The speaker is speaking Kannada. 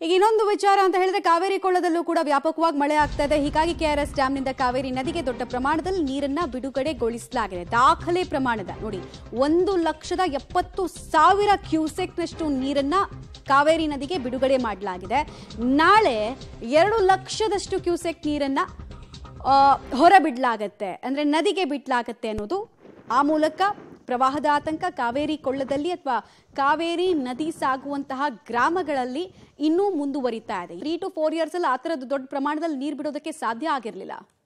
ಈಗ ಇನ್ನೊಂದು ವಿಚಾರ ಅಂತ ಹೇಳಿದ್ರೆ ಕಾವೇರಿ ಕೊಳ್ಳದಲ್ಲೂ ಕೂಡ ವ್ಯಾಪಕವಾಗಿ ಮಳೆ ಆಗ್ತಾ ಇದೆ. ಹೀಗಾಗಿ ಕೆಆರ್ಎಸ್ ಡ್ಯಾಂನಿಂದ ಕಾವೇರಿ ನದಿಗೆ ದೊಡ್ಡ ಪ್ರಮಾಣದಲ್ಲಿ ನೀರನ್ನ ಬಿಡುಗಡೆಗೊಳಿಸಲಾಗಿದೆ. ದಾಖಲೆ ಪ್ರಮಾಣದ ನೋಡಿ 1,70,000 ಕ್ಯೂಸೆಕ್ನಷ್ಟು ನೀರನ್ನ ಕಾವೇರಿ ನದಿಗೆ ಬಿಡುಗಡೆ ಮಾಡಲಾಗಿದೆ. ನಾಳೆ 2 ಲಕ್ಷದಷ್ಟು ಕ್ಯೂಸೆಕ್ ನೀರನ್ನ ಹೊರಬಿಡಲಾಗತ್ತೆ, ಅಂದ್ರೆ ನದಿಗೆ ಬಿಡಲಾಗತ್ತೆ ಅನ್ನೋದು. ಆ ಮೂಲಕ ಪ್ರವಾಹದ ಆತಂಕ ಕಾವೇರಿ ಕೊಳ್ಳದಲ್ಲಿ ಅಥವಾ ಕಾವೇರಿ ನದಿ ಸಾಗುವಂತಹ ಗ್ರಾಮಗಳಲ್ಲಿ ಇನ್ನೂ ಮುಂದುವರಿತಾ ಇದೆ. 3 to 4 years ಅಲ್ಲಿ ಆ ಥರದ್ದು ದೊಡ್ಡ ಪ್ರಮಾಣದಲ್ಲಿ ನೀರು ಬಿಡೋದಕ್ಕೆ ಸಾಧ್ಯ ಆಗಿರಲಿಲ್ಲ.